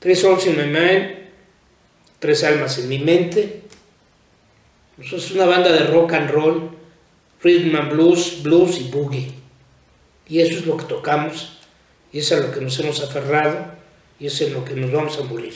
Three Souls in My Mind, Tres Almas en mi mente. Nosotros es una banda de rock and roll, rhythm and blues, blues y boogie. Y eso es lo que tocamos, y eso es a lo que nos hemos aferrado, y eso es lo que nos vamos a morir.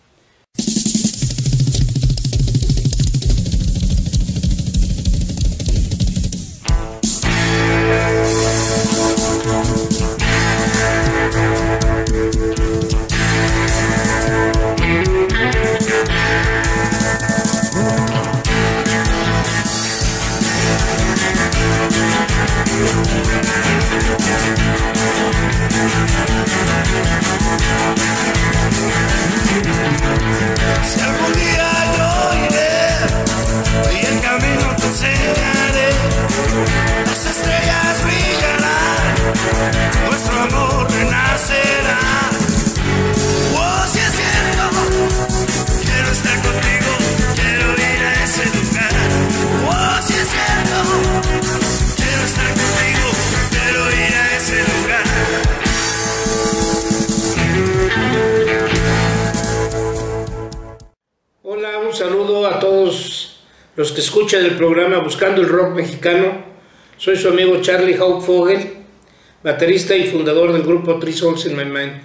Si algún día yo iré y en camino te enseñaré, las estrellas brillarán, nuestro amor renacerá. Oh, si es cierto, quiero estar contigo, quiero ir a ese lugar. Oh, si es cierto, quiero estar contigo, quiero ir a ese lugar. Hola, un saludo a todos los que escuchan el programa Buscando el Rock Mexicano. Soy su amigo Charlie Hauptfogel, baterista y fundador del grupo Three Souls in My Mind.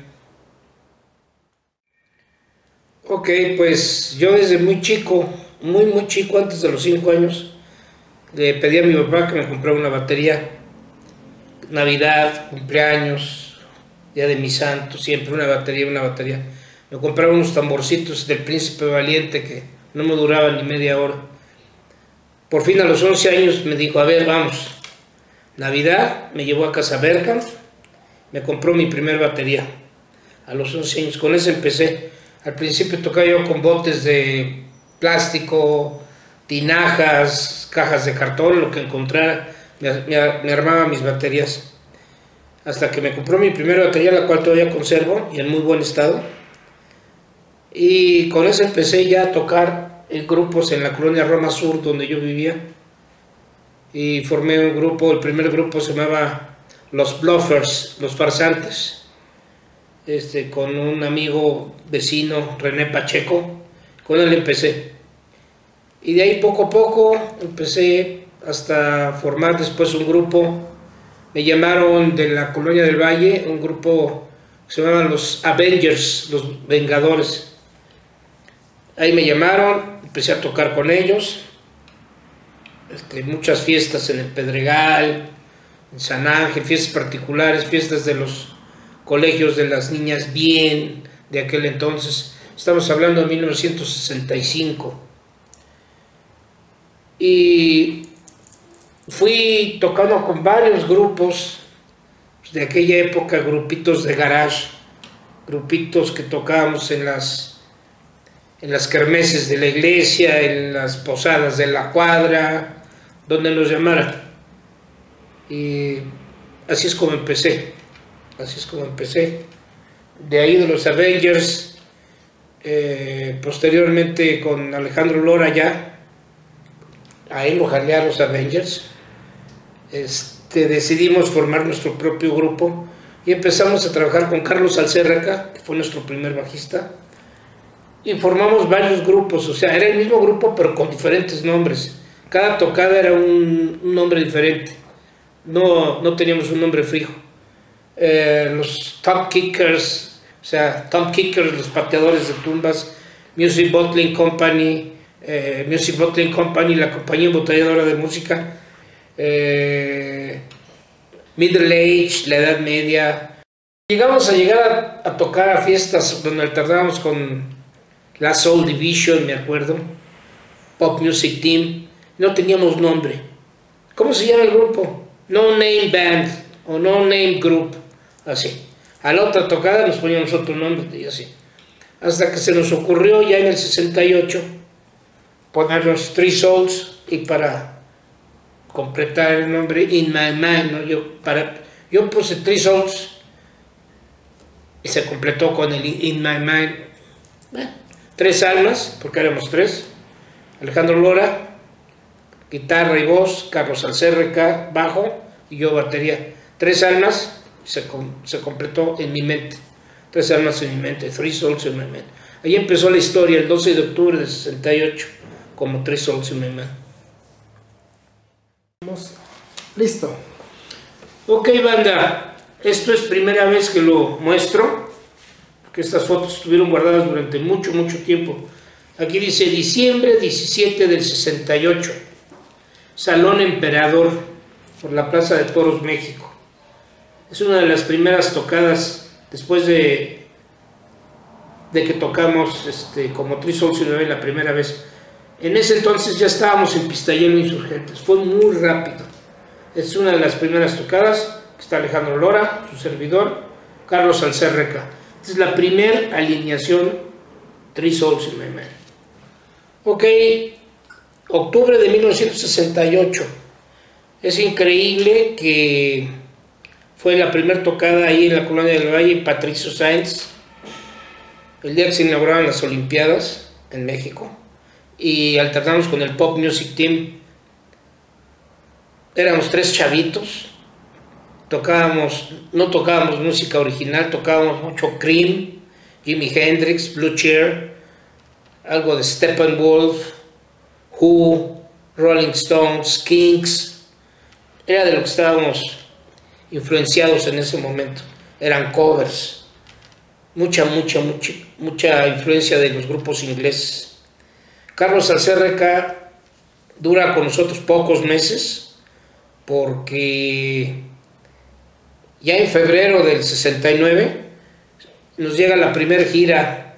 Ok, pues yo desde muy chico, muy chico, antes de los 5 años, le pedí a mi papá que me comprara una batería. Navidad, cumpleaños, día de mi santo, siempre una batería. Me compraba unos tamborcitos del Príncipe Valiente que no me duraban ni media hora. Por fin a los 11 años me dijo, a ver, vamos. Navidad, me llevó a Casa Berkham, me compró mi primer batería. A los 11 años, con eso empecé. Al principio tocaba yo con botes de plástico, tinajas, cajas de cartón, lo que encontrara. Me armaba mis baterías. Hasta que me compró mi primera batería, la cual todavía conservo y en muy buen estado. Y con eso empecé ya a tocar en grupos en la colonia Roma Sur, donde yo vivía. Y formé un grupo, el primer grupo se llamaba Los Bluffers, Los Farsantes, con un amigo vecino, René Pacheco. Con él empecé. Y de ahí poco a poco empecé hasta formar después un grupo. Me llamaron de la Colonia del Valle, un grupo que se llamaban los Avengers, los Vengadores. Ahí me llamaron, empecé a tocar con ellos, muchas fiestas en el Pedregal, en San Ángel, fiestas particulares, fiestas de los colegios de las niñas bien de aquel entonces. Estamos hablando de 1965. Y fui tocando con varios grupos de aquella época, grupitos de garage, grupitos que tocábamos en las kermeses de la iglesia, en las posadas de la cuadra, donde nos llamaran. Y así es como empecé. De ahí de los Avengers, posteriormente con Alejandro Lora ya, a él lo jalé a los Avengers. Decidimos formar nuestro propio grupo y empezamos a trabajar con Carlos Alcérraca, que fue nuestro primer bajista, y formamos varios grupos. O sea, era el mismo grupo pero con diferentes nombres. Cada tocada era un nombre diferente, no teníamos un nombre fijo. Los Tom Kickers, o sea, Tom Kickers, los pateadores de tumbas, Music Bottling Company, la compañía embotelladora de música, Middle Age, la Edad Media. Llegamos a llegar a tocar a fiestas donde alternábamos con la Soul Division, me acuerdo, Pop Music Team. No teníamos nombre. ¿Cómo se llama el grupo? No Name Band o No Name Group, así. A la otra tocada nos poníamos otro nombre y así. Hasta que se nos ocurrió ya en el 68 ponernos Three Souls, y para completar el nombre In My Mind, ¿no? Yo puse Three Souls y se completó con el In My Mind. Tres almas, porque éramos tres: Alejandro Lora, guitarra y voz, Carlos Alcérraca, bajo, y yo batería. Tres almas, se completó en mi mente. Tres almas en mi mente, Three Souls in My Mind. Ahí empezó la historia, el 12 de octubre del 68, como Three Souls in My Mind. Listo. Ok, banda, esto es primera vez que lo muestro, porque estas fotos estuvieron guardadas durante mucho tiempo. Aquí dice diciembre 17 del 68, Salón Emperador, por la Plaza de Toros, México. Es una de las primeras tocadas después de que tocamos como Three Souls in My Mind la primera vez. En ese entonces ya estábamos en Pistayelo Insurgentes, fue muy rápido. Es una de las primeras tocadas, que está Alejandro Lora, su servidor, Carlos Alcerreca. Esta es la primera alineación Three Souls in My Mind. Ok, octubre de 1968. Es increíble que fue la primera tocada ahí en la Colonia del Valle, Patricio Sáenz, el día que se inauguraron las Olimpiadas en México, y alternamos con el Pop Music Team. Éramos tres chavitos, no tocábamos música original, tocábamos mucho Cream, Jimi Hendrix, Blue Cheer, algo de Steppenwolf, Who, Rolling Stones, Kings. Era de lo que estábamos influenciados en ese momento. Eran covers, mucha influencia de los grupos ingleses. Carlos Alcerreca dura con nosotros pocos meses, porque ya en febrero del 69 nos llega la primera gira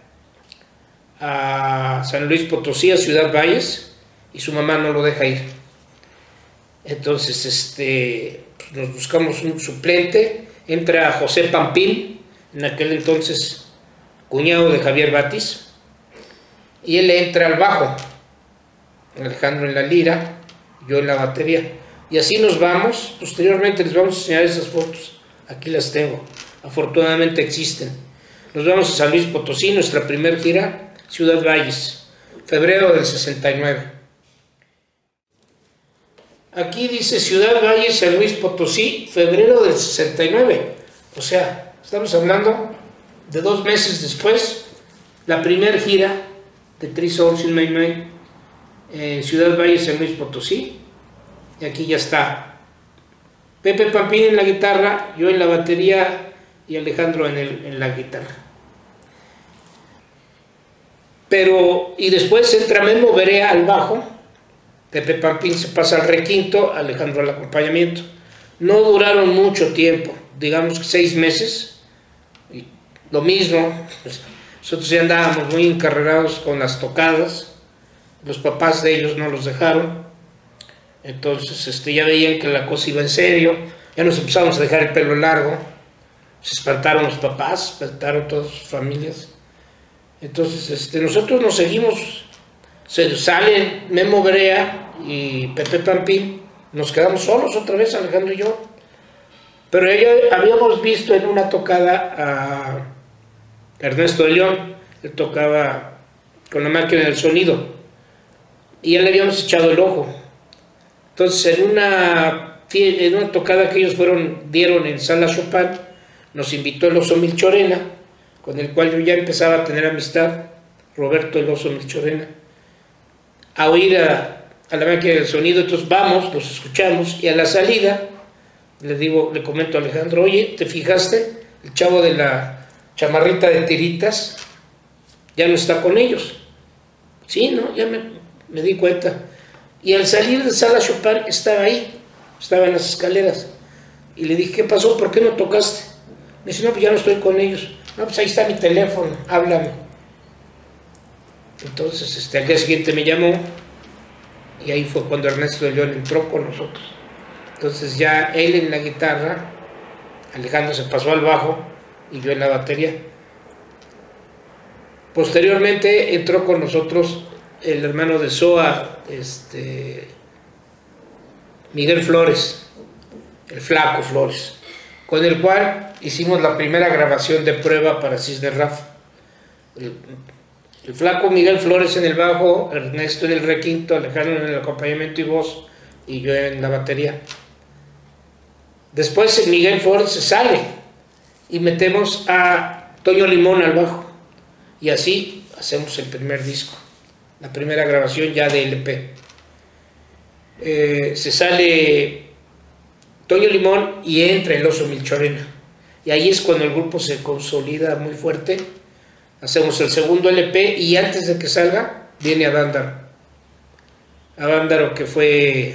a San Luis Potosí, a Ciudad Valles, y su mamá no lo deja ir. Entonces pues nos buscamos un suplente, entra José Pampín, en aquel entonces cuñado de Javier Batis, y él entra al bajo, Alejandro en la lira, yo en la batería. Y así nos vamos. Posteriormente les vamos a enseñar esas fotos. Aquí las tengo. Afortunadamente existen. Nos vamos a San Luis Potosí, nuestra primer gira, Ciudad Valles, febrero del 69. Aquí dice Ciudad Valles, San Luis Potosí, febrero del 69. O sea, estamos hablando de 2 meses después, la primera gira de Three Souls in My Mind en Ciudad Valles, San Luis Potosí. Y aquí ya está Pepe Pampín en la guitarra, yo en la batería y Alejandro en la guitarra. Y después entra Memo Berea al bajo, Pepe Pampín se pasa al requinto, Alejandro al acompañamiento. No duraron mucho tiempo, digamos que 6 meses, y lo mismo, nosotros ya andábamos muy encarrerados con las tocadas, los papás de ellos no los dejaron. Entonces ya veían que la cosa iba en serio, ya nos empezamos a dejar el pelo largo, se espantaron los papás, se espantaron todas sus familias. Entonces nosotros nos seguimos, se salen Memo Berea y Pepe Pampín, nos quedamos solos otra vez, Alejandro y yo. Pero ya habíamos visto en una tocada a Ernesto de León, él tocaba con la máquina del sonido, y ya le habíamos echado el ojo. Entonces en una tocada que ellos dieron en Sala Chopin, nos invitó el Oso Milchorena, con el cual yo ya empezaba a tener amistad, Roberto el Oso Milchorena, a oír a la máquina del sonido. Entonces vamos, los escuchamos, y a la salida le comento a Alejandro: oye, ¿te fijaste? El chavo de la chamarrita de tiritas ya no está con ellos. Sí, ¿no? Ya me di cuenta. Y al salir de Sala Chopin estaba ahí, estaba en las escaleras. Y le dije: ¿qué pasó? ¿Por qué no tocaste? Me dice: no, pues ya no estoy con ellos. No, pues ahí está mi teléfono, háblame. Entonces al día siguiente me llamó, y ahí fue cuando Ernesto de León entró con nosotros. Entonces ya él en la guitarra, Alejandro se pasó al bajo y yo en la batería. Posteriormente entró con nosotros el hermano de Soa, Miguel Flores, el Flaco Flores, con el cual hicimos la primera grabación de prueba para Cisne Rafa. El Flaco Miguel Flores en el bajo, Ernesto en el requinto, Alejandro en el acompañamiento y voz, y yo en la batería. Después Miguel Flores se sale y metemos a Toño Limón al bajo, y así hacemos el primer disco, la primera grabación ya de LP. Se sale Toño Limón y entra el Oso Milchorena, y ahí es cuando el grupo se consolida muy fuerte. Hacemos el segundo LP y antes de que salga viene Avándaro, que fue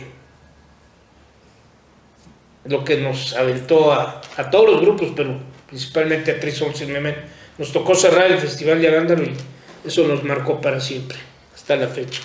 lo que nos aventó a todos los grupos, pero principalmente a Three Souls in My Man. Nos tocó cerrar el festival de Avándaro y eso nos marcó para siempre, hasta la fecha.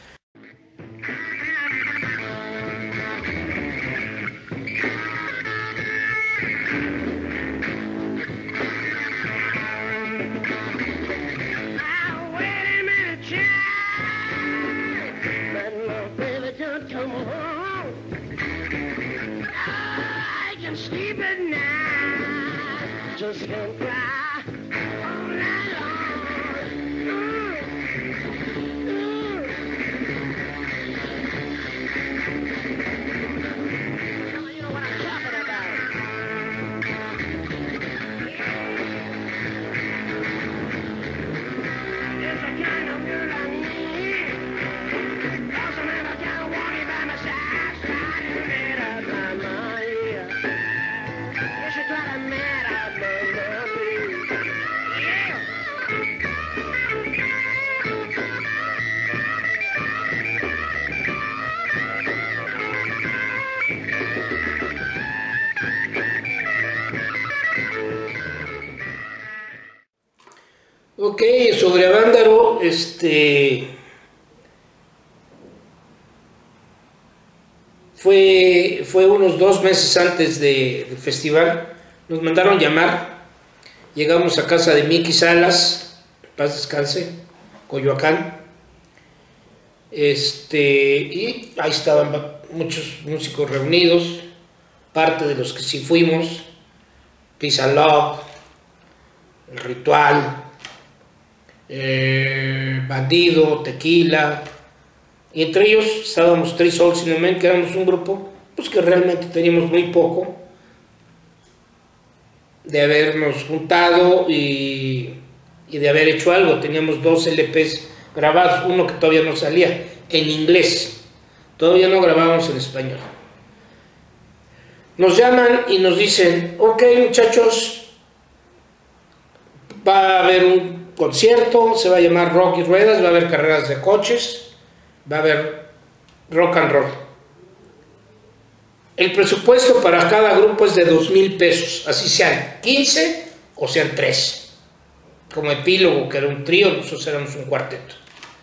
Just can't cry all night long. You know what I'm talking about. It's the kind of girl I need. Doesn't have a kind of wanting by my side, trying to get out my mind. You should try to mad out my Ok, sobre Avándaro, fue unos 2 meses antes del festival, nos mandaron llamar, llegamos a casa de Miki Salas, paz descanse, Coyoacán, y ahí estaban muchos músicos reunidos, parte de los que sí fuimos, Peace and Love, El Ritual, Bandido, Tequila, y entre ellos estábamos Three Souls in My Man, que éramos un grupo pues que realmente teníamos muy poco de habernos juntado y de haber hecho algo. Teníamos 2 LPs grabados, uno que todavía no salía en inglés, todavía no grabábamos en español. Nos llaman y nos dicen: ok, muchachos, va a haber un concierto, se va a llamar Rock y Ruedas, va a haber carreras de coches, va a haber rock and roll. El presupuesto para cada grupo es de 2,000 pesos, así sean 15 o sean 3. Como Epílogo, que era un trío, nosotros éramos un cuarteto.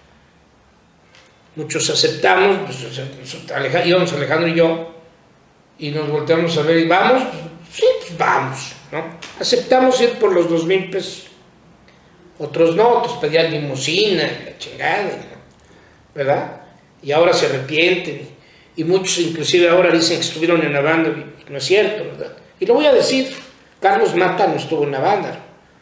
Muchos aceptamos, pues, íbamos Alejandro y yo, y nos volteamos a ver y vamos, sí, pues vamos, ¿no? Aceptamos ir por los 2,000 pesos. Otros no, otros pedían limusina, la chingada, ¿verdad? Y ahora se arrepienten, y muchos inclusive ahora dicen que estuvieron en Avándaro, y no es cierto, ¿verdad? Y lo voy a decir, Carlos Mata no estuvo en Avándaro,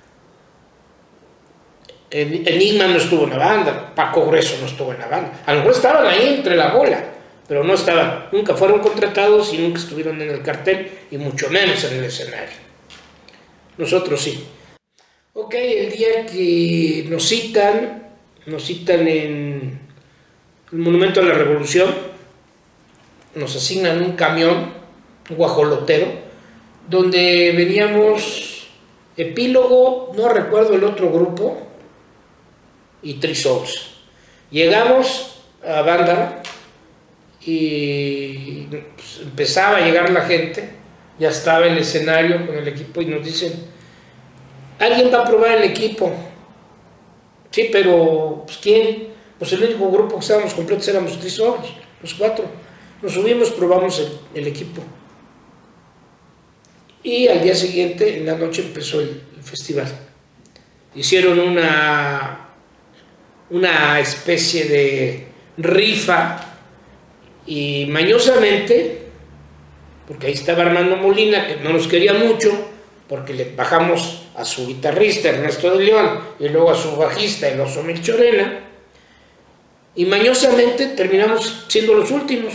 Enigma no estuvo en Avándaro, Paco Grueso no estuvo en Avándaro, a lo mejor estaban ahí entre la bola, pero no estaban, nunca fueron contratados y nunca estuvieron en el cartel, y mucho menos en el escenario. Nosotros sí. Ok, el día que nos citan en el Monumento a la Revolución, nos asignan un camión, un guajolotero, donde veníamos Epílogo, no recuerdo el otro grupo, y Three Souls. Llegamos a Avándaro y pues, empezaba a llegar la gente, ya estaba el escenario con el equipo y nos dicen: ¿alguien va a probar el equipo? Sí, pero pues, ¿quién? Pues el único grupo que estábamos completos éramos Three Souls, los 4. Nos subimos, probamos el equipo. Y al día siguiente, en la noche, empezó el festival. Hicieron una especie de rifa y mañosamente, porque ahí estaba Armando Molina, que no nos quería mucho, porque le bajamos a su guitarrista Ernesto de León y luego a su bajista el Oso Milchorena, y mañosamente terminamos siendo los últimos.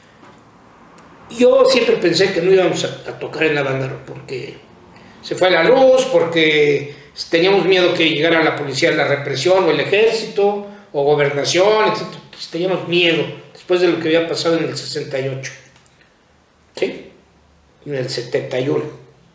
Yo siempre pensé que no íbamos a tocar en Avándaro porque se fue la luz, porque Teníamos miedo que llegara la policía, la represión, o el ejército, o gobernación, etc. Pues teníamos miedo, después de lo que había pasado en el 68, ¿sí? En el 71,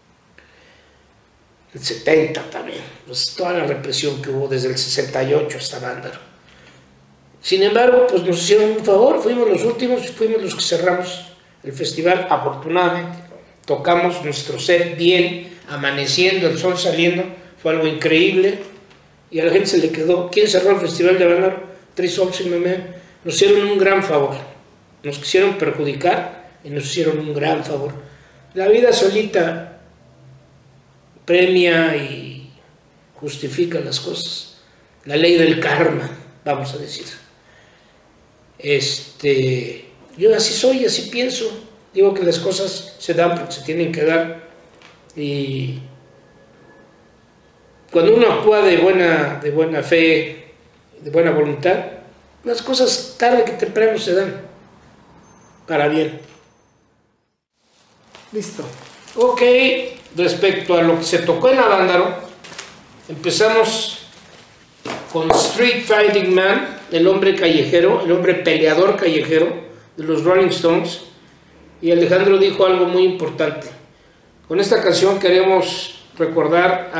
el 70 también, pues toda la represión que hubo desde el 68 hasta Vándaro. Sin embargo, pues nos hicieron un favor, fuimos los últimos, fuimos los que cerramos el festival, afortunadamente. Tocamos nuestro set bien, amaneciendo, el sol saliendo, fue algo increíble, y a la gente se le quedó. ¿Quién cerró el festival de Vándaro? Three Souls in My Man. Nos hicieron un gran favor, nos quisieron perjudicar y nos hicieron un gran favor. La vida solita premia y justifica las cosas, la ley del karma, vamos a decir. Yo así soy, así pienso, digo que las cosas se dan porque se tienen que dar, y cuando uno actúa de buena fe, de buena voluntad, las cosas tarde que temprano se dan, para bien. Listo. Ok, respecto a lo que se tocó en la Vándaro, empezamos con Street Fighting Man, el hombre callejero, el hombre peleador callejero de los Rolling Stones, y Alejandro dijo algo muy importante. Con esta canción queremos recordar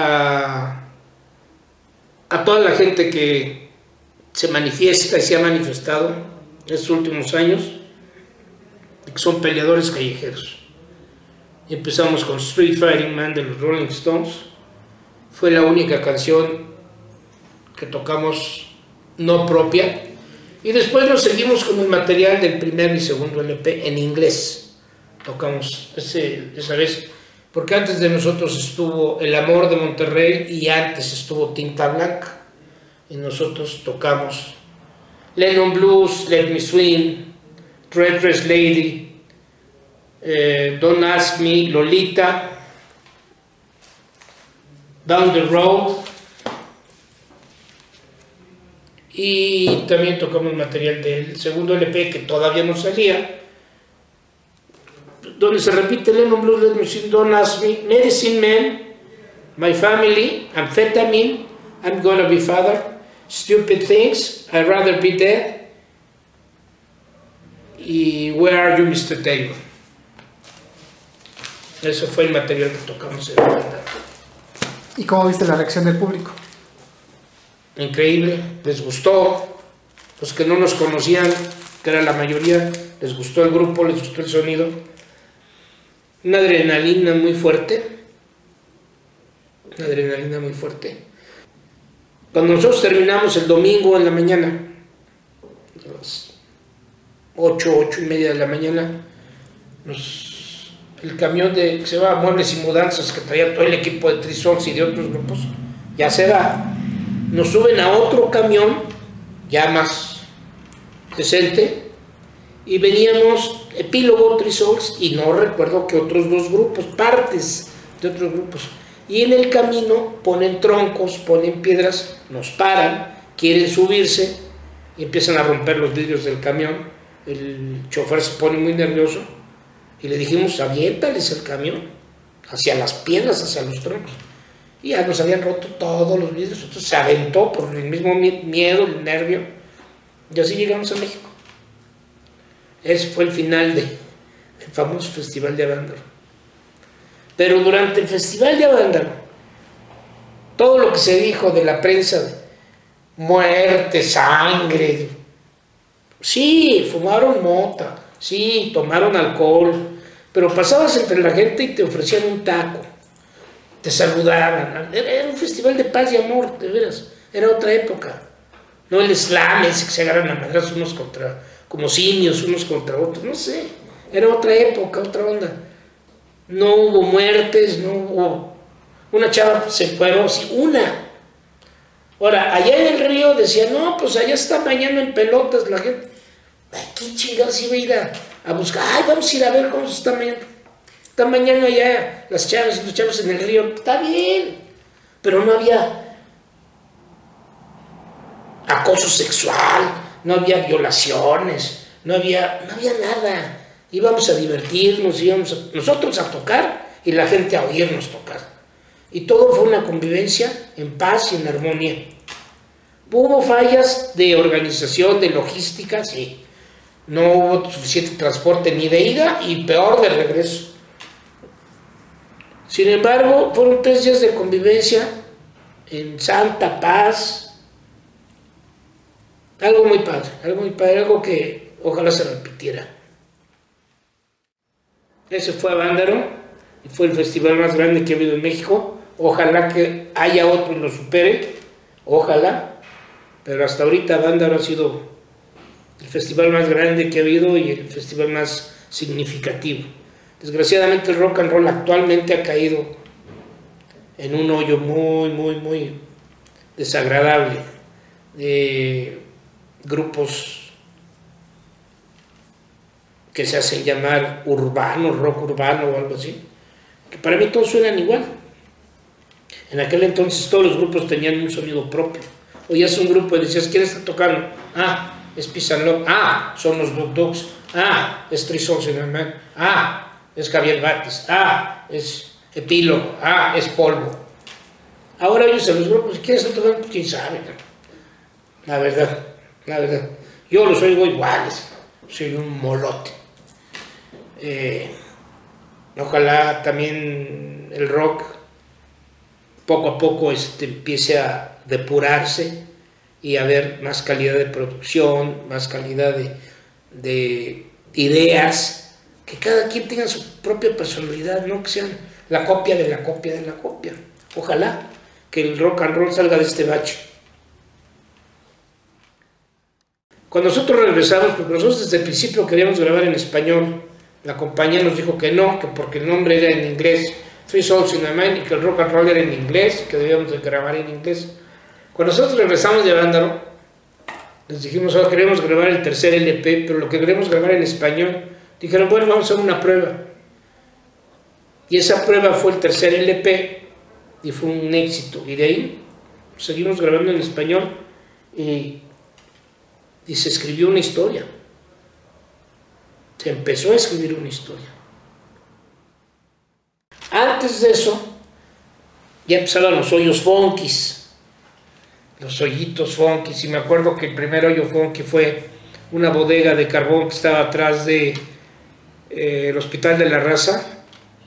a toda la gente que se manifiesta y se ha manifestado en estos últimos años, que son peleadores callejeros. Y empezamos con Street Fighting Man de los Rolling Stones. Fue la única canción que tocamos no propia, y después nos seguimos con el material del primer y segundo LP en inglés. Tocamos esa vez, porque antes de nosotros estuvo El Amor de Monterrey y antes estuvo Tinta Blanca, y nosotros tocamos Lennon Blues, Let Me Swing, Red Dress Lady, Don't Ask Me, Lolita, Down the Road, y también tocamos material del segundo LP que todavía no salía, donde se repite Lennon Blues, Let Me Swing, Don't Ask Me, Medicine Man, My Family, Amphetamine, I'm Gonna Be Father, Stupid Things, I'd Rather Be Dead, y Where Are You, Mr. Taylor. Eso fue el material que tocamos en la banda. ¿Y cómo viste la reacción del público? Increíble, les gustó. Los que no nos conocían, que era la mayoría, les gustó el grupo, les gustó el sonido. Una adrenalina muy fuerte. Una adrenalina muy fuerte. Cuando nosotros terminamos el domingo en la mañana, a las 8:30 de la mañana, el camión que se va a Muebles y Mudanzas, que traía todo el equipo de Three Souls y de otros grupos, ya se va. Nos suben a otro camión, ya más decente, y veníamos Epílogo, Three Souls, y no recuerdo que otros dos grupos, partes de otros grupos. Y en el camino ponen troncos, ponen piedras, nos paran, quieren subirse, y empiezan a romper los vidrios del camión. El chofer se pone muy nervioso, y le dijimos, aviéntales el camión, hacia las piedras, hacia los troncos. Y ya nos habían roto todos los vidrios, entonces se aventó por el mismo miedo, el nervio, y así llegamos a México. Ese fue el final del famoso Festival de Avándaro. Pero durante el Festival de Avándaro, todo lo que se dijo de la prensa, muerte, sangre, sí, fumaron mota, sí, tomaron alcohol, pero pasabas entre la gente y te ofrecían un taco, te saludaban. Era un festival de paz y amor, de veras, era otra época. No el slam ese que se agarran a madrazos unos contra, como simios, unos contra otros, no sé, era otra época, otra onda. No hubo muertes, no hubo... Una chava se fueron, sí, una. Ahora, allá en el río decían, no, pues allá está mañana en pelotas la gente. Ay, ¿qué chingados iba a ir a buscar? Ay, vamos a ir a ver cómo se está mañana. Está mañana allá las chavas y los chavos en el río. Está bien, pero no había acoso sexual, no había violaciones, no había nada. Íbamos a divertirnos, íbamos nosotros a tocar y la gente a oírnos tocar. Y todo fue una convivencia en paz y en armonía. Hubo fallas de organización, de logística, sí. No hubo suficiente transporte ni de ida y peor de regreso. Sin embargo, fueron 3 días de convivencia en santa paz. Algo muy padre, algo que ojalá se repitiera. Ese fue Avándaro y fue el festival más grande que ha habido en México. Ojalá que haya otro y lo supere, ojalá. Pero hasta ahorita Avándaro ha sido el festival más grande que ha habido y el festival más significativo. Desgraciadamente el rock and roll actualmente ha caído en un hoyo muy desagradable de grupos que se hacen llamar urbanos, rock urbano o algo así, que para mí todos suenan igual. En aquel entonces todos los grupos tenían un sonido propio. Oías un grupo y decías, ¿quién está tocando? Ah, es Peace and Love. Ah, son los Duk Duks. Ah, es Three Souls in a Man. Ah, es Javier Batis. Ah, es Epílogo. Ah, es Polvo. Ahora oyes a los grupos, ¿quién está tocando? Pues quién sabe. La verdad. Yo los oigo iguales. Soy un molote. Ojalá también el rock poco a poco empiece a depurarse y a haber más calidad de producción, más calidad de ideas, que cada quien tenga su propia personalidad, no que sean la copia de la copia de la copia. Ojalá que el rock and roll salga de este bache. Cuando nosotros regresamos, porque nosotros desde el principio queríamos grabar en español, la compañía nos dijo que no, que porque el nombre era en inglés, Three Souls in a Man, y que el rock and roll era en inglés, que debíamos de grabar en inglés. Cuando nosotros regresamos de Avándaro, les dijimos, ahora queremos grabar el tercer LP, pero lo que queremos grabar en español. Dijeron, bueno, vamos a hacer una prueba. Y esa prueba fue el tercer LP, y fue un éxito. Y de ahí seguimos grabando en español, y se escribió una historia. Se empezó a escribir una historia. Antes de eso, ya empezaban los hoyos funkis, los hoyitos funkis, y me acuerdo que el primer hoyo funky fue una bodega de carbón que estaba atrás de el Hospital de la Raza,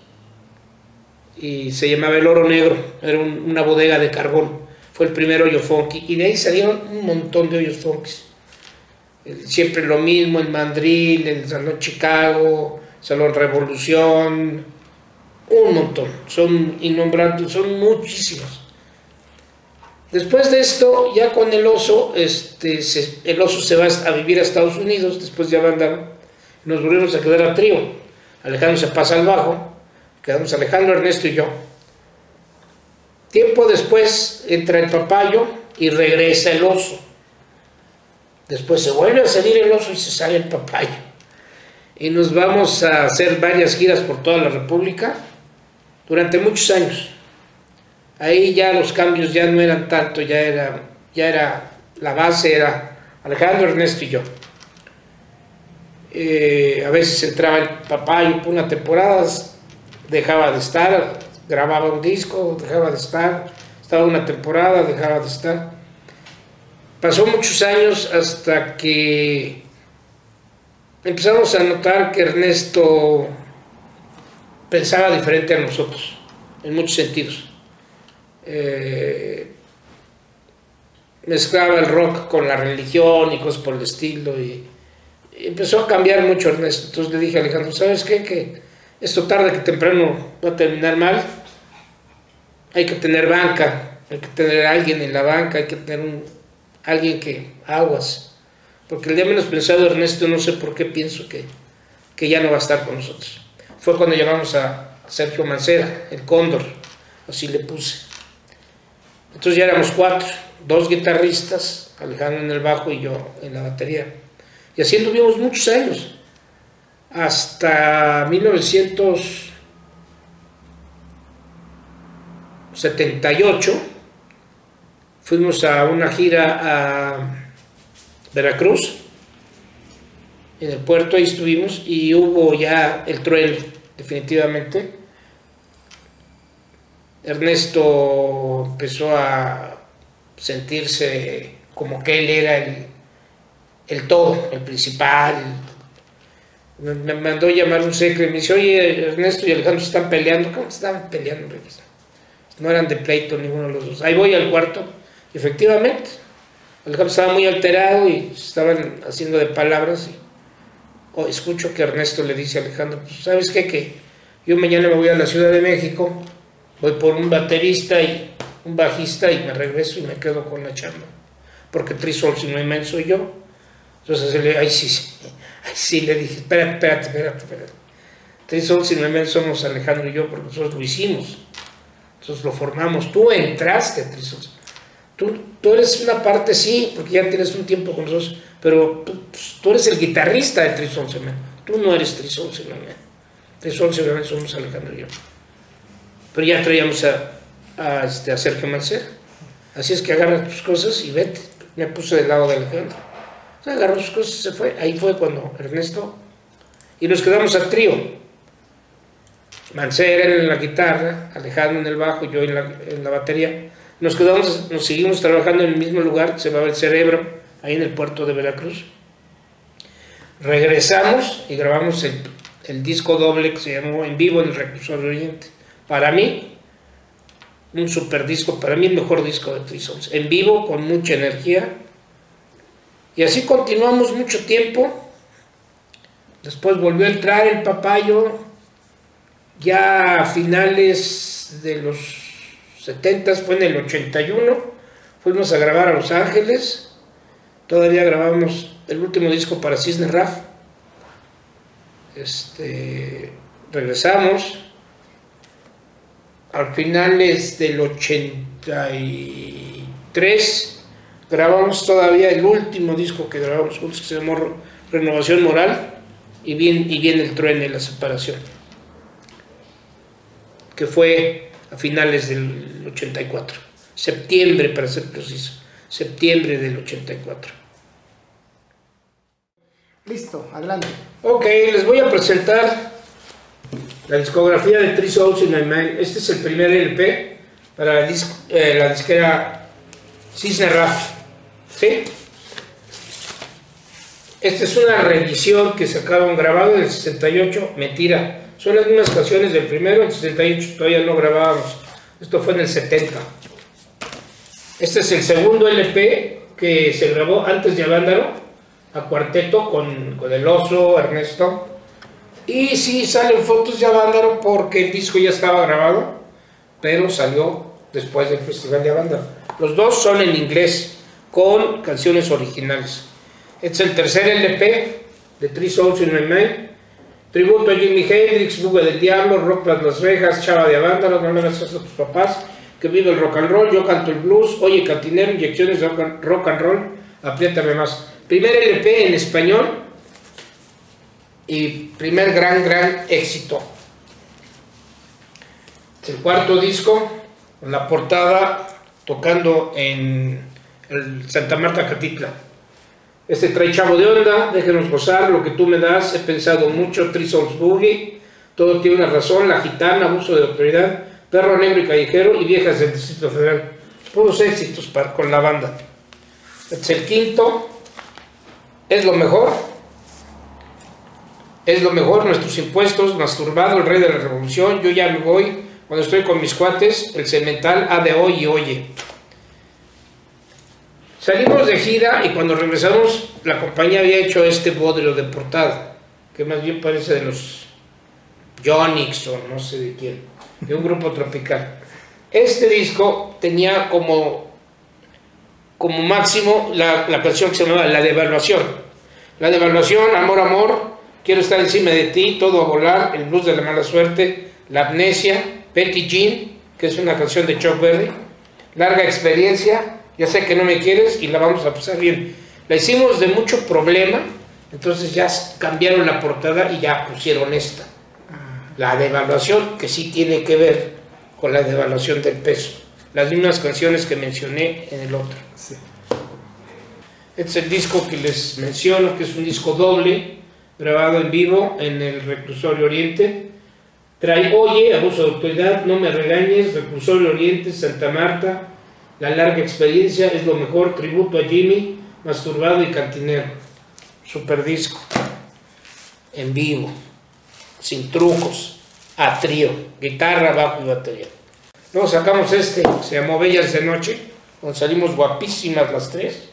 y se llamaba El Oro Negro, era una bodega de carbón, fue el primer hoyo funky, y de ahí salieron un montón de hoyos funkis. Siempre lo mismo, el Mandril, el Salón Chicago, Salón Revolución, un montón, son innombrables, son muchísimos. Después de esto, ya con el Oso, el Oso se va a vivir a Estados Unidos, después de Avándaro, nos volvimos a quedar a trío. Alejandro se pasa al bajo, quedamos Alejandro, Ernesto y yo. Tiempo después entra el Papayo y regresa el Oso. Después se vuelve a salir el Oso y se sale el Papayo. Y nos vamos a hacer varias giras por toda la República durante muchos años. Ahí ya los cambios ya no eran tanto, ya era la base era Alejandro, Ernesto y yo. A veces entraba el Papayo por una temporada, dejaba de estar, grababa un disco, dejaba de estar, estaba una temporada, dejaba de estar. Pasó muchos años hasta que empezamos a notar que Ernesto pensaba diferente a nosotros, en muchos sentidos. Mezclaba el rock con la religión y cosas por el estilo, y empezó a cambiar mucho Ernesto. Entonces le dije a Alejandro, ¿sabes qué? Que esto tarde que temprano va a terminar mal. Hay que tener banca, hay que tener a alguien en la banca, hay que tener alguien que aguas, porque el día menos pensado Ernesto, no sé por qué pienso que ya no va a estar con nosotros. Fue cuando llamamos a Sergio Mancera, el Cóndor, así le puse. Entonces ya éramos 4, 2 guitarristas, Alejandro en el bajo y yo en la batería, y así estuvimos muchos años, hasta 1978. Fuimos a una gira a Veracruz, en el puerto, ahí estuvimos, y hubo ya el trueno, definitivamente. Ernesto empezó a sentirse como que él era el todo, el principal. Me mandó llamar un secre y me dice, oye, Ernesto y Alejandro se están peleando. ¿Cómo se estaban peleando? No eran de pleito ninguno de los dos. Ahí voy al cuarto, y efectivamente, Alejandro estaba muy alterado y estaban haciendo de palabras. Y escucho que Ernesto le dice a Alejandro, pues, ¿sabes qué? Que yo mañana me voy a la Ciudad de México, voy por un baterista y un bajista y me regreso y me quedo con la chamba, porque Three Souls in My Mind soy yo. Entonces, ahí sí le dije, espérate. Three Souls in My Mind somos Alejandro y yo, porque nosotros lo hicimos, nosotros lo formamos. Tú entraste a Three Souls. Tú eres una parte, sí, porque ya tienes un tiempo con nosotros, pero tú eres el guitarrista de Three Souls in My Mind. Tú no eres Three Souls in My Mind. Three Souls in My Mind somos Alejandro y yo. Pero ya traíamos a Sergio Mancera. Así es que agarra tus cosas y vete. Me puse del lado de Alejandro. O sea, agarró sus cosas y se fue. Ahí fue cuando Ernesto... Y nos quedamos a trío. Mancera en la guitarra, Alejandro en el bajo, yo en la batería. Nos seguimos trabajando en el mismo lugar, que se llamaba El Cerebro, ahí en el puerto de Veracruz. Regresamos y grabamos el disco doble que se llamó En Vivo en el Reclusorio Oriente. Para mí, un super disco, para mí el mejor disco de Three Souls. En vivo, con mucha energía. Y así continuamos mucho tiempo. Después volvió a entrar el Papayo, ya a finales de los 70, fue en el 81, fuimos a grabar a Los Ángeles, todavía grabamos el último disco para Cisne Raf. Regresamos a finales del 83, grabamos todavía el último disco que grabamos juntos, que se llamó Renovación Moral, y viene el truene, la separación, que fue a finales del 84, septiembre para ser preciso, septiembre del 84. Listo, adelante. Ok, les voy a presentar la discografía de Three Souls in My Mind. Este es el primer LP para la disquera Cisne Raf, ¿sí? Esta es una reedición que sacaron grabado en el 68, mentira, son las mismas canciones del primero, en el 68 todavía no grabábamos, esto fue en el 70. Este es el segundo LP que se grabó antes de Avándaro, a cuarteto con el Oso, Ernesto, y sí salen fotos de Avándaro porque el disco ya estaba grabado, pero salió después del Festival de Avándaro. Los dos son en inglés, con canciones originales. Este es el tercer LP de Three Souls in My Mind. Tributo a Jimi Hendrix, Buga del Diablo, Rock Plas Las Vegas, Chava de Avándaro, No le hagas caso a tus papás, Que vive el rock and roll, Yo canto el blues, Oye Cantinero, Inyecciones de rock and roll, Apriétame más. Primer LP en español y primer gran éxito. El cuarto disco, la portada tocando en el Santa Marta Catitla. Trae Chavo de Onda, Déjenos gozar, Lo que tú me das, He pensado mucho, Three Souls Boogie, Todo tiene una razón, La gitana, Abuso de autoridad, Perro negro y callejero y Viejas del Distrito Federal. Puros éxitos con la banda. Este es el quinto. Es lo mejor, Nuestros impuestos, Masturbado, El rey de la revolución, Yo ya me voy, Cuando estoy con mis cuates, El cemental, A de hoy y Oye. Salimos de gira y cuando regresamos la compañía había hecho este bodrio de portada, que más bien parece de los Yonix o no sé de quién, de un grupo tropical. Este disco tenía como máximo la canción que se llamaba La Devaluación. La Devaluación, Amor, Amor, Quiero estar encima de ti, Todo a volar, El blues de la mala suerte, La amnesia, Petty Jean, que es una canción de Chuck Berry, Larga experiencia, Ya sé que no me quieres y la vamos a pasar bien. La hicimos de mucho problema, entonces ya cambiaron la portada y ya pusieron esta. La Devaluación, que sí tiene que ver con la devaluación del peso. Las mismas canciones que mencioné en el otro. Sí. Este es el disco que les menciono, que es un disco doble, grabado en vivo en el Reclusorio Oriente, Trae Oye, Abuso de Autoridad, No Me Regañes, Reclusor Oriente, Santa Marta, La Larga Experiencia, Es Lo Mejor, Tributo a Jimmy, Masturbado y Cantinero. Super disco. En vivo. Sin trucos. A trío. Guitarra, bajo y batería. Luego sacamos este, se llamó Bellas de Noche, donde salimos guapísimas las tres.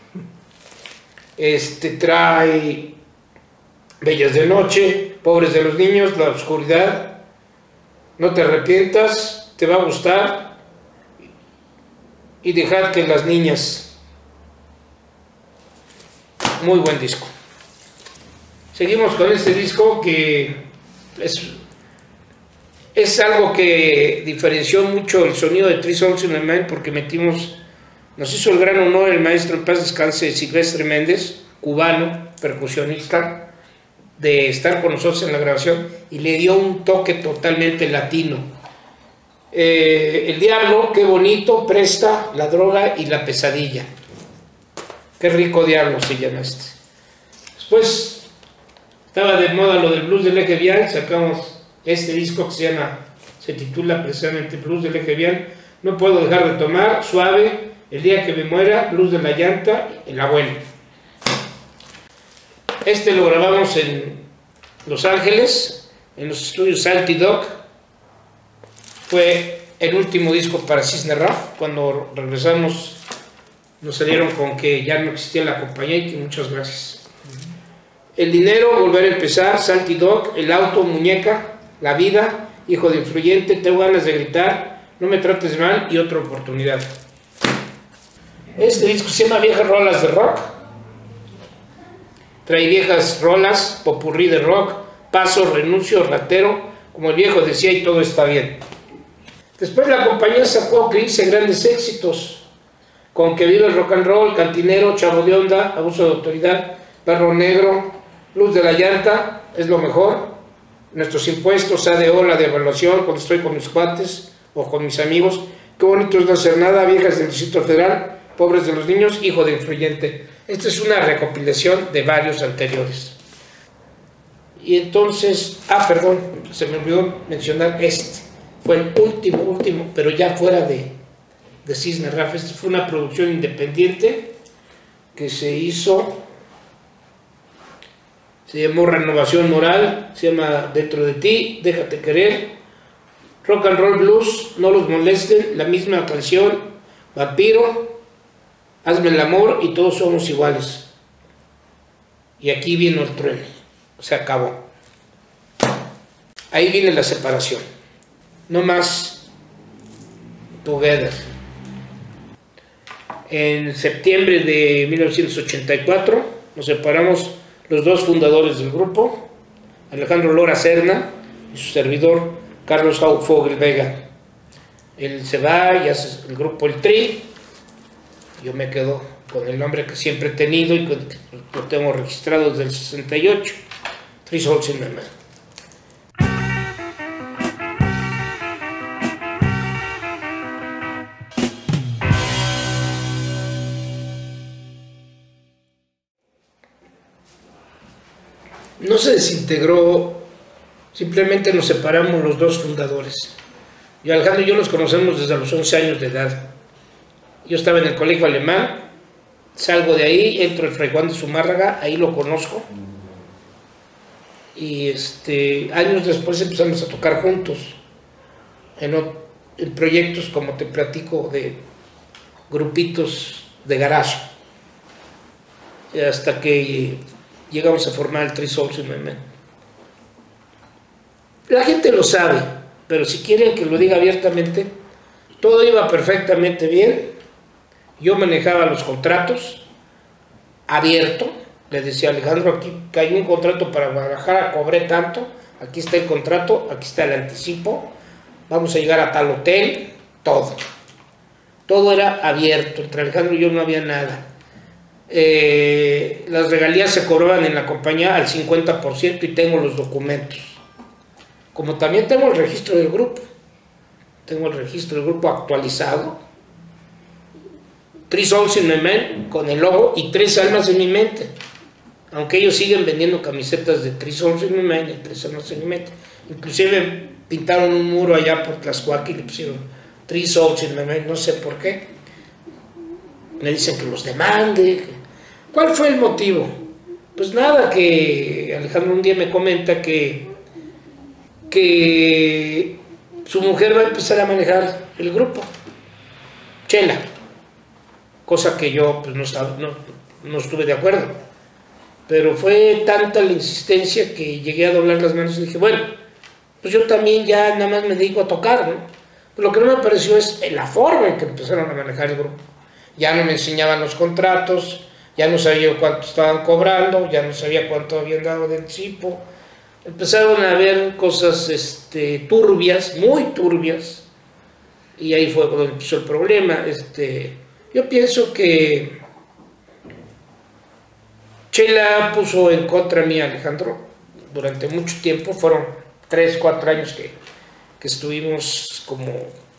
Trae Bellas de Noche, Pobres de los Niños, La Oscuridad, No Te Arrepientas, Te Va a Gustar y Dejad que las Niñas. Muy buen disco. Seguimos con este disco que es algo que diferenció mucho el sonido de Three Souls in a Man, porque nos hizo el gran honor el maestro en paz descanse Silvestre Méndez, cubano, percusionista, de estar con nosotros en la grabación y le dio un toque totalmente latino. El Diablo, Qué Bonito, Presta, La Droga y La Pesadilla. Qué rico diablo se llama este. Después estaba de moda lo del blues del eje vial, sacamos este disco que se titula precisamente Blues del eje vial, No Puedo Dejar de Tomar, Suave, El Día que Me Muera, Blues de la Llanta, El Abuelo. Este lo grabamos en Los Ángeles, en los estudios Salty Dog. Fue el último disco para Cisne Raf. Cuando regresamos nos salieron con que ya no existía la compañía y que muchas gracias. El Dinero, Volver a Empezar, Salty Dog, El Auto, Muñeca, La Vida, Hijo de Influyente, Tengo Ganas de Gritar, No Me Trates Mal y Otra Oportunidad. Este disco se llama Viejas Rolas de Rock. Trae viejas rolas, popurrí de rock, Paso, Renuncio, Ratero, Como el Viejo Decía y Todo Está Bien. Después la compañía sacó que hice grandes éxitos, con Que Viva el Rock and Roll, Cantinero, Chavo de Onda, Abuso de Autoridad, Perro Negro, Luz de la Llanta, Es Lo Mejor, Nuestros Impuestos, ADO, La Devaluación, Cuando Estoy con Mis Cuates o con Mis Amigos, Qué Bonito Es No Hacer Nada, Viejas del Distrito Federal, Pobres de los Niños, Hijo de Influyente. Esta es una recopilación de varios anteriores. Y entonces, perdón, se me olvidó mencionar este. Fue el último, pero ya fuera de Cisne Raf. Esta fue una producción independiente que se hizo, se llamó Renovación Moral, se llama Dentro de Ti, Déjate Querer, Rock and Roll Blues, No Los Molesten, La Misma Canción, Vampiro, Hazme el Amor y Todos Somos Iguales. Y aquí vino el trueno, se acabó. Ahí viene la separación. No más Together. En septiembre de 1984 nos separamos los dos fundadores del grupo, Alejandro Lora Serna y su servidor Carlos Fogel Vega. Él se va y hace el grupo El Tri. Yo me quedo con el nombre que siempre he tenido y que lo tengo registrado desde el 68, Three Souls in a Man. No se desintegró, simplemente nos separamos los dos fundadores. Y Alejandro y yo nos conocemos desde los 11 años de edad. Yo estaba en el colegio alemán, salgo de ahí, entro al Fray Juan de Zumárraga, ahí lo conozco. Y años después empezamos a tocar juntos, en proyectos, como te platico, de grupitos de garage. Hasta que llegamos a formar el Three Souls in a Man. La gente lo sabe, pero si quieren que lo diga abiertamente, todo iba perfectamente bien. Yo manejaba los contratos abierto, le decía a Alejandro, aquí hay un contrato para Guadalajara, cobré tanto, aquí está el contrato, aquí está el anticipo, vamos a llegar a tal hotel, todo era abierto, entre Alejandro y yo no había nada. Las regalías se cobraban en la compañía al 50% y tengo los documentos, como también tengo el registro del grupo, actualizado, Three Souls in a Man con el logo y Tres Almas en mi mente, aunque ellos siguen vendiendo camisetas de Three Souls in a Man y Tres Almas en mi mente. Inclusive pintaron un muro allá por Tlaxcuaque y le pusieron Three Souls in My Mind, no sé por qué. Me dicen que los demande. ¿Cuál fue el motivo? Pues nada, que Alejandro un día me comenta que su mujer va a empezar a manejar el grupo, Chela, cosa que yo pues, no estuve de acuerdo, pero fue tanta la insistencia que llegué a doblar las manos y dije, bueno, pues yo también ya nada más me dedico a tocar, ¿no? Pero lo que no me pareció es la forma en que empezaron a manejar el grupo. Ya no me enseñaban los contratos, ya no sabía cuánto estaban cobrando, ya no sabía cuánto habían dado de anticipo. Empezaron a haber cosas turbias, muy turbias, y ahí fue cuando empezó el problema. Yo pienso que Chela puso en contra mí a Alejandro durante mucho tiempo, fueron 3, 4 años que estuvimos como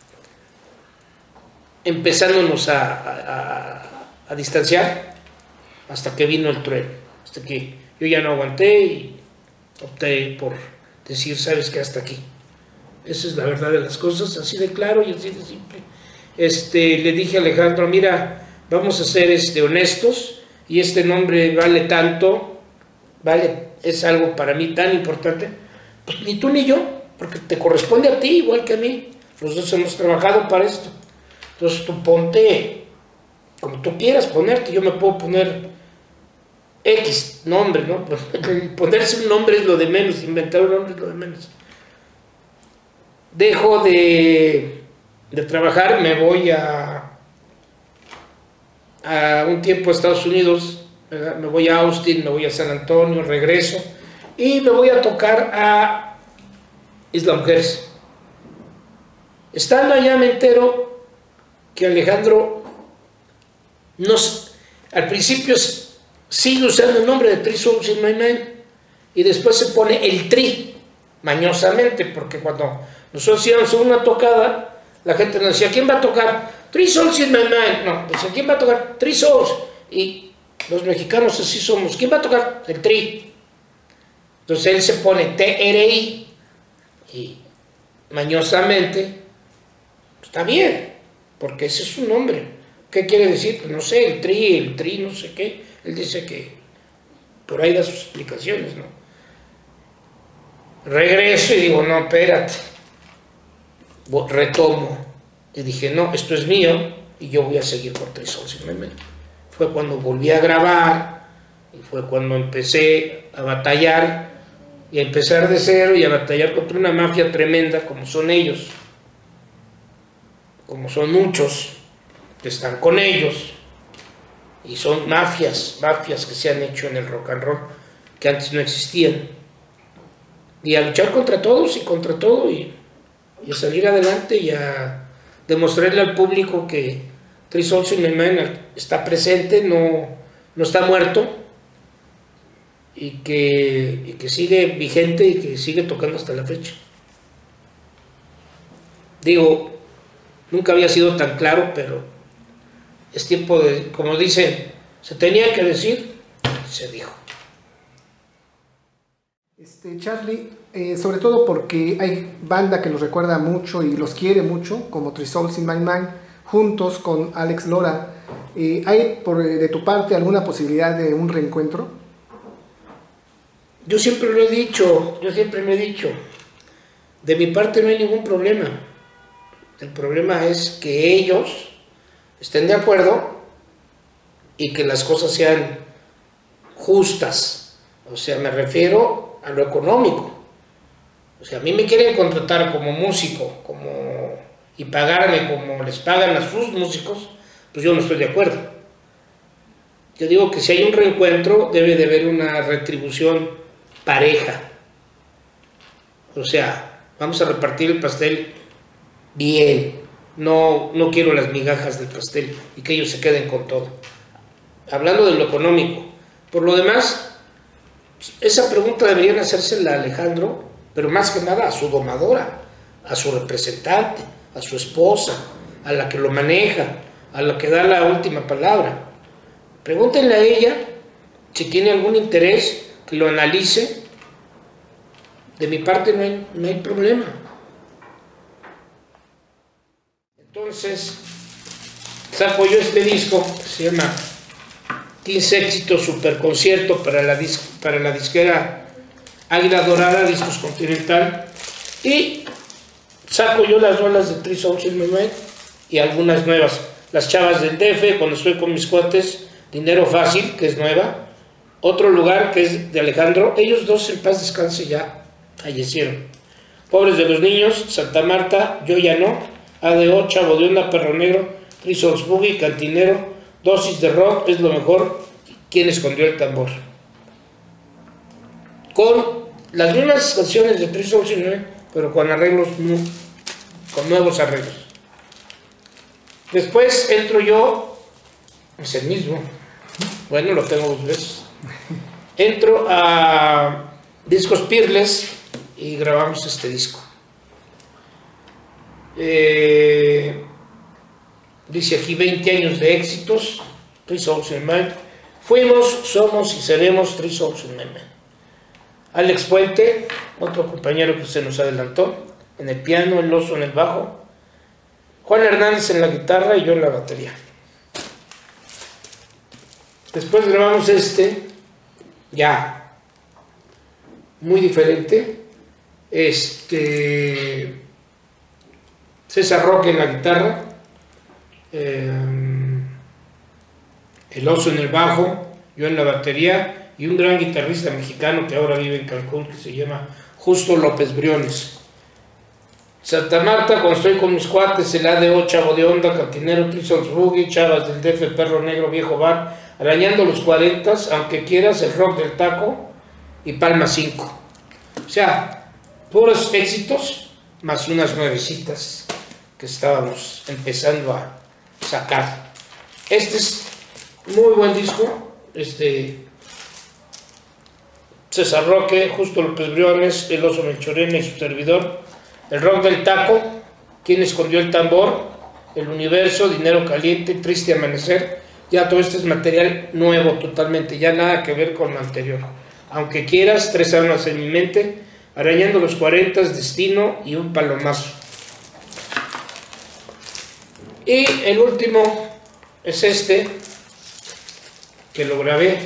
empezándonos a distanciar, hasta que vino el trueno, hasta que yo ya no aguanté y opté por decir, sabes que hasta aquí. Esa es la verdad de las cosas, así de claro y así de simple. Le dije a Alejandro, mira, vamos a ser honestos, y este nombre vale tanto, es algo para mí tan importante, pues ni tú ni yo, porque te corresponde a ti igual que a mí, los dos hemos trabajado para esto. Entonces tú ponte como tú quieras ponerte, yo me puedo poner X nombre, ¿no? Ponerse un nombre es lo de menos, inventar un nombre es lo de menos. Dejo de trabajar, me voy a un tiempo a Estados Unidos, ¿verdad? Me voy a Austin, me voy a San Antonio, regreso y me voy a tocar a Isla Mujeres. Estando allá me entero que Alejandro al principio sigue usando el nombre de Three Souls in My Mind y después se pone el Tri, mañosamente, porque cuando nosotros íbamos a una tocada, la gente nos decía, ¿quién va a tocar? Three Souls in My Mind. No, decía, ¿quién va a tocar? Three Souls. Y los mexicanos así somos, ¿quién va a tocar? El Tri. Entonces él se pone TRI y mañosamente está bien, porque ese es su nombre. ¿Qué quiere decir? Pues no sé, el tri, no sé qué. Él dice que por ahí da sus explicaciones, ¿no? Regreso y digo, no, espérate. Retomo. Y dije, no, esto es mío y yo voy a seguir con Three Souls in My Mind. Fue cuando volví a grabar y fue cuando empecé a batallar y a empezar de cero y a batallar contra una mafia tremenda como son ellos, como son muchos que están con ellos, y son mafias que se han hecho en el rock and roll, que antes no existían, y a luchar contra todos y contra todo, y a salir adelante y a demostrarle al público que Three Souls in My Mind está presente, no está muerto, y que sigue vigente y que sigue tocando hasta la fecha. Digo, nunca había sido tan claro, pero es tiempo de, como dicen, se tenía que decir, se dijo. Charly, sobre todo porque hay banda que los recuerda mucho y los quiere mucho, como Three Souls in My Mind, juntos con Alex Lora. ¿Hay de tu parte alguna posibilidad de un reencuentro? Yo siempre lo he dicho, de mi parte no hay ningún problema. El problema es que ellos estén de acuerdo y que las cosas sean justas. O sea, me refiero a lo económico. O sea, a mí me quieren contratar como músico y pagarme como les pagan a sus músicos, pues yo no estoy de acuerdo. Yo digo que si hay un reencuentro debe de haber una retribución pareja. O sea, vamos a repartir el pastel bien. No quiero las migajas del pastel y que ellos se queden con todo. Hablando de lo económico. Por lo demás, esa pregunta deberían hacérsela a Alejandro, pero más que nada a su domadora, a su representante, a su esposa, a la que lo maneja, a la que da la última palabra. Pregúntenle a ella si tiene algún interés, que lo analice. De mi parte no hay problema. Entonces saco yo este disco que se llama 15 éxitos super concierto para la disquera Águila Dorada, Discos Continental, y saco yo las rolas de Three Souls in My Mind y algunas nuevas. Las Chavas del DF, cuando estoy con mis cuates, Dinero Fácil, que es nueva, Otro Lugar, que es de Alejandro, ellos dos en paz descanse ya fallecieron. Pobres de los Niños, Santa Marta, Yo Ya No, ADO, Chavo de Onda, Perro Negro, Three Souls Boogie, Cantinero, Dosis de Rock, Es lo Mejor, ¿Quién Escondió el Tambor? Con las mismas canciones de Three Souls in My Mind, pero con arreglos, con nuevos arreglos. Después entro yo, es el mismo, bueno, lo tengo 2 veces. Entro a Discos Peerless y grabamos este disco. Dice aquí 20 años de éxitos, Three Souls in My Mind. Fuimos, somos y seremos Three Souls in My Mind. Alex Puente, otro compañero que se nos adelantó, en el piano, el Oso en el bajo, Juan Hernández en la guitarra y yo en la batería. Después grabamos este, ya muy diferente, César Roque en la guitarra, el Oso en el bajo, yo en la batería, y un gran guitarrista mexicano que ahora vive en Cancún, que se llama Justo López Briones. Santa Marta, cuando estoy con mis cuates, el ADO, Chavo de Onda, Cantinero, Three Souls Boogie, Chavas del DF, Perro Negro, Viejo Bar, Arañando los 40, Aunque Quieras, El Rock del Taco y Palma 5. O sea, puros éxitos, más unas nuevecitas que estábamos empezando a sacar. Este es muy buen disco, César Roque, Justo López Briones, El Oso Melchorena y su servidor, El Rock del Taco, Quien Escondió el Tambor, El Universo, Dinero Caliente, Triste Amanecer. Ya todo este es material nuevo totalmente, ya nada que ver con lo anterior. Aunque Quieras, Tres Almas en mi Mente, Arañando los 40, Destino y Un Palomazo. Y el último es este, que lo grabé.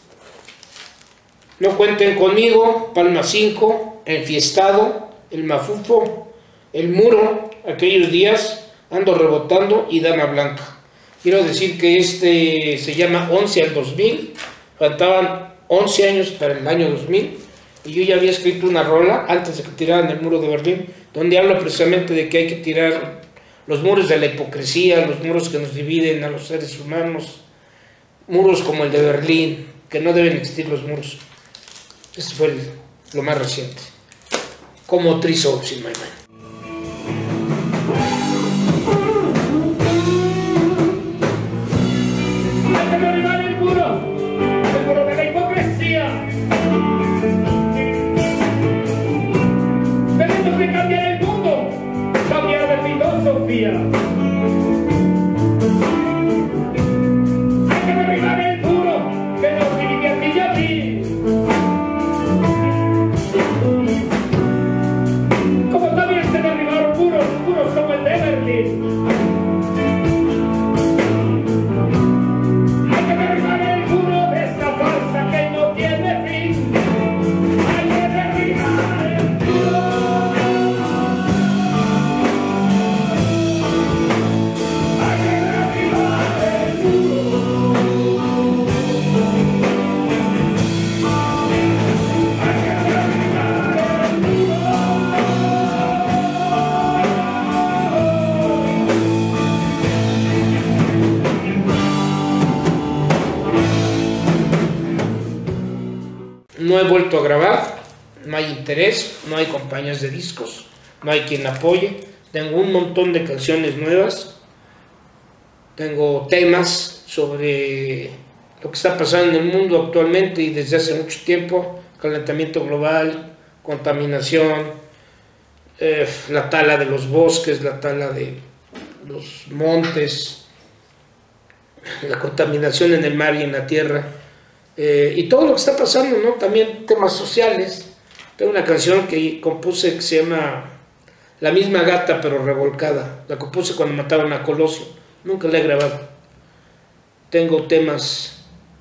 No cuenten conmigo, Palma 5, Enfiestado, El Mafufo, El Muro, Aquellos Días, Ando Rebotando y Dama Blanca. Quiero decir que se llama 11 al 2000, faltaban 11 años para el año 2000, y yo ya había escrito una rola antes de que tiraran el muro de Berlín, donde habla precisamente de que hay que tirar los muros de la hipocresía, los muros que nos dividen a los seres humanos, muros como el de Berlín, que no deben existir los muros. Este fue lo más reciente, como Three Souls in My Mind. Hay que derribar el muro de la hipocresía. Tenemos que cambiar el mundo, cambiar de filosofía. Hay que derribar el muro que nos divide a ti y a mí. Como también se derribaron muros como el de Berlín. Hay que derribar el muro de esta farsa que no tiene fin. Hay que derribar el muro. Hay que derribar el muro. Hay que derribar el muro. No he vuelto a grabar, no hay interés, no hay compañías de discos, no hay quien apoye. Tengo un montón de canciones nuevas, tengo temas sobre lo que está pasando en el mundo actualmente y desde hace mucho tiempo: calentamiento global, contaminación, la tala de los bosques, la tala de los montes, la contaminación en el mar y en la tierra. Y todo lo que está pasando, ¿no? También temas sociales. Tengo una canción que compuse que se llama La misma gata pero revolcada, la compuse cuando mataron a Colosio, nunca la he grabado. Tengo temas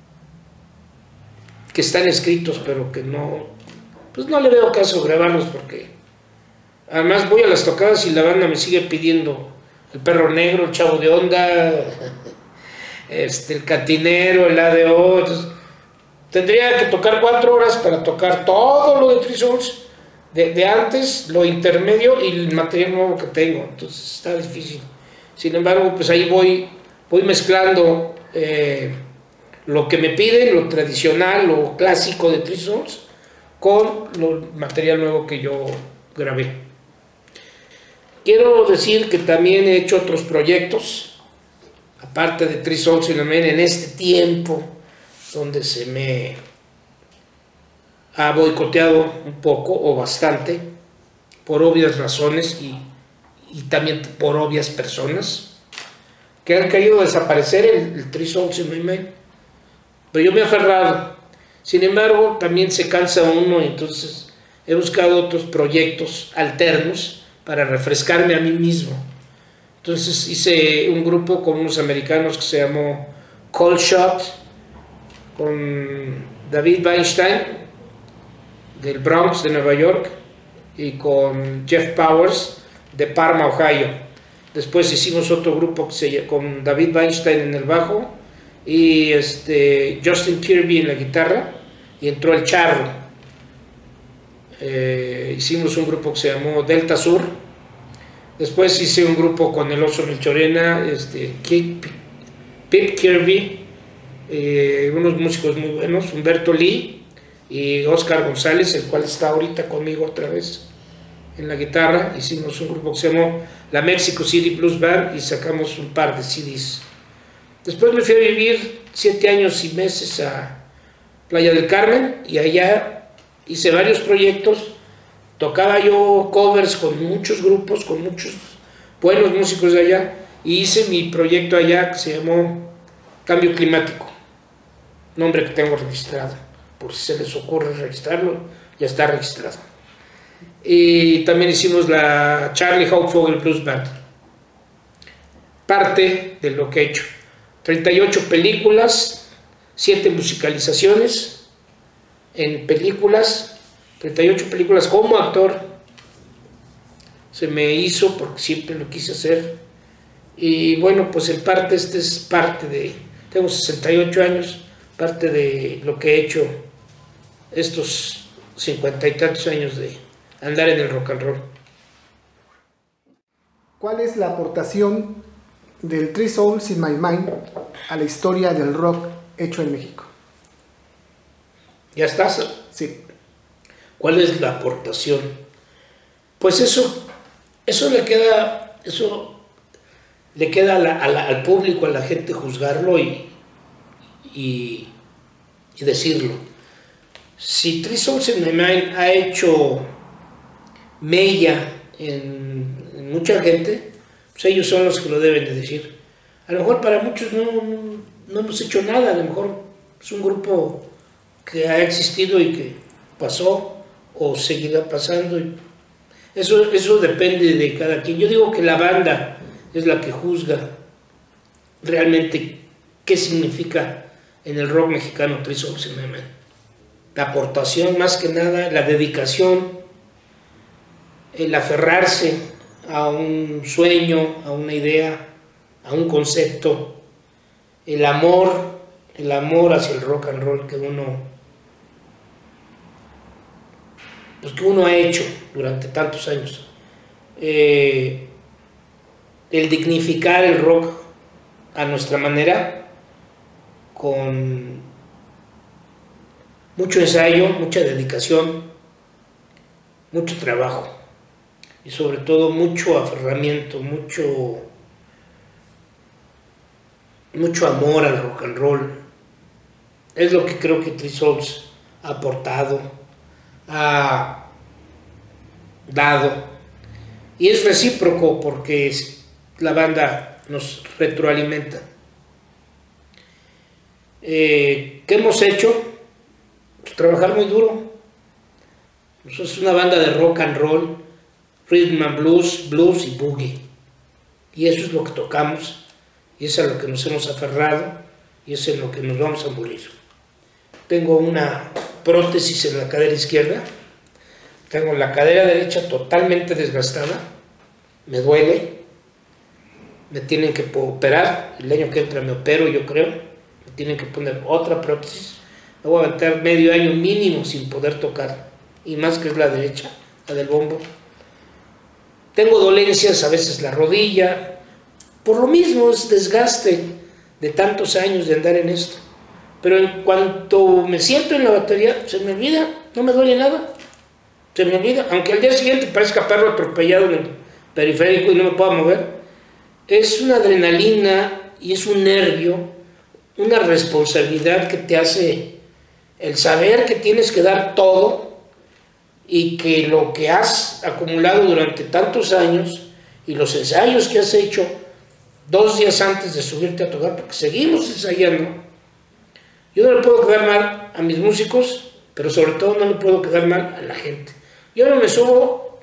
que están escritos pero que no, pues no le veo caso grabarlos porque además voy a las tocadas y la banda me sigue pidiendo El Perro Negro, El Chavo de Onda, el Cantinero, el ADO. Entonces, tendría que tocar 4 horas para tocar todo lo de Three Souls de antes, lo intermedio y el material nuevo que tengo. Entonces está difícil. Sin embargo, pues ahí voy mezclando lo que me piden, lo tradicional, lo clásico de Three Souls, con lo material nuevo que yo grabé. Quiero decir que también he hecho otros proyectos, aparte de Three Souls in a Man, en este tiempo donde se me ha boicoteado un poco o bastante, por obvias razones y también por obvias personas, que han querido desaparecer el Three Souls in a Man. Pero yo me he aferrado. Sin embargo, también se cansa uno, y entonces he buscado otros proyectos alternos para refrescarme a mí mismo. Entonces hice un grupo con unos americanos que se llamó Cold Shot, con David Weinstein del Bronx de Nueva York y con Jeff Powers de Parma, Ohio. Después hicimos otro grupo con David Weinstein en el bajo y Justin Kirby en la guitarra, y entró el Charro. Hicimos un grupo que se llamó Delta Sur. Después hice un grupo con el Oso Melchorena, Pip Kirby, unos músicos muy buenos, Humberto Lee y Oscar González, el cual está ahorita conmigo otra vez en la guitarra. Hicimos un grupo que se llamó la Mexico City Blues Band y sacamos un par de CDs. Después me fui a vivir 7 años y meses a Playa del Carmen, y allá hice varios proyectos. Tocaba yo covers con muchos grupos, con muchos buenos músicos de allá, y hice mi proyecto allá que se llamó Cambio Climático, nombre que tengo registrado, por si se les ocurre registrarlo, ya está registrado. Y también hicimos la Charlie Haupt-Vogel Blues Band. Parte de lo que he hecho: 38 películas, 7 musicalizaciones en películas, 38 películas como actor. Se me hizo porque siempre lo quise hacer. Y bueno, pues en parte es parte de... Tengo 68 años, parte de lo que he hecho estos 50 y tantos años de andar en el rock and roll. ¿Cuál es la aportación del Three Souls in My Mind a la historia del rock hecho en México? ¿Ya estás? Sí. ¿Cuál es la aportación? Pues eso le queda al público, a la gente juzgarlo y decirlo. Si Three Souls in My Mind ha hecho mella en mucha gente, pues ellos son los que lo deben de decir. A lo mejor para muchos no hemos hecho nada, a lo mejor es un grupo que ha existido y que pasó o seguirá pasando. Eso depende de cada quien. Yo digo que la banda es la que juzga realmente qué significa en el rock mexicano Three Souls in My Mind. La aportación, más que nada, la dedicación, el aferrarse a un sueño, a una idea, a un concepto, el amor hacia el rock and roll que uno ha hecho durante tantos años. El dignificar el rock a nuestra manera, con mucho ensayo, mucha dedicación, mucho trabajo y sobre todo mucho aferramiento, mucho amor al rock and roll. Es lo que creo que Three Souls ha aportado, ha dado, y es recíproco porque la banda nos retroalimenta. ¿Qué hemos hecho? Pues trabajar muy duro. Es una banda de rock and roll rhythm and blues, blues y boogie. Y eso es lo que tocamos, y eso es a lo que nos hemos aferrado, y eso es en lo que nos vamos a morir. Tengo una prótesis en la cadera izquierda, tengo la cadera derecha totalmente desgastada, me duele, me tienen que operar, el año que entra me opero yo creo, me tienen que poner otra prótesis, me voy a aventar medio año mínimo sin poder tocar, y más que es la derecha, la del bombo. Tengo dolencias, a veces la rodilla, por lo mismo es desgaste de tantos años de andar en esto. Pero en cuanto me siento en la batería, se me olvida, no me duele nada, se me olvida, aunque al día siguiente parezca perro atropellado en el periférico y no me pueda mover, es una adrenalina y es un nervio, una responsabilidad que te hace el saber que tienes que dar todo y que lo que has acumulado durante tantos años y los ensayos que has hecho 2 días antes de subirte a tocar, porque seguimos ensayando. Yo no le puedo quedar mal a mis músicos, pero sobre todo no le puedo quedar mal a la gente. Yo no me subo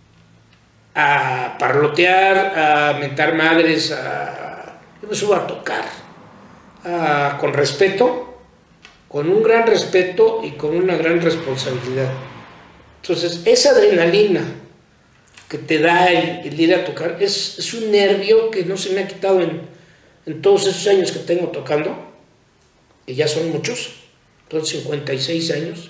a parlotear, a mentar madres, yo me subo a tocar, con respeto, con un gran respeto y con una gran responsabilidad. Entonces, esa adrenalina que te da el ir a tocar es un nervio que no se me ha quitado en todos esos años que tengo tocando, que ya son muchos, son 56 años.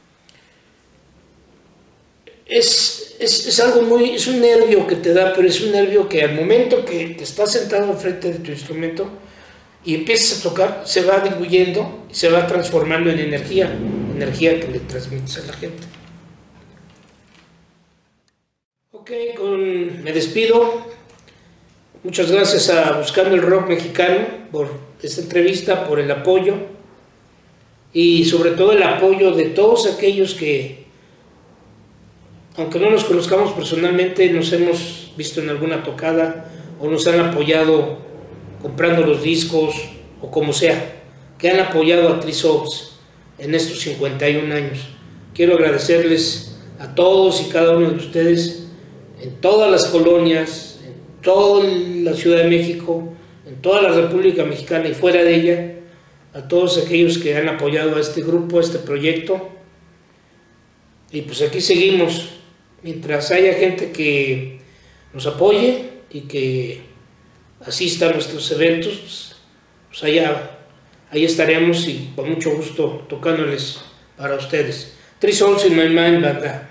Es algo muy, es un nervio que te da, pero es un nervio que al momento que te estás sentado enfrente de tu instrumento y empiezas a tocar, se va diluyendo y se va transformando en energía que le transmites a la gente. Ok, me despido. Muchas gracias a Buscando el Rock Mexicano por esta entrevista, por el apoyo y sobre todo el apoyo de todos aquellos que, aunque no nos conozcamos personalmente, nos hemos visto en alguna tocada o nos han apoyado comprando los discos o como sea, que han apoyado a Three Souls en estos 51 años. Quiero agradecerles a todos y cada uno de ustedes en todas las colonias, en toda la Ciudad de México, en toda la República Mexicana y fuera de ella, a todos aquellos que han apoyado a este grupo, a este proyecto. Y pues aquí seguimos, mientras haya gente que nos apoye y que asista a nuestros eventos, pues ahí estaremos y con mucho gusto tocándoles para ustedes. Three Souls in My Mind, banda.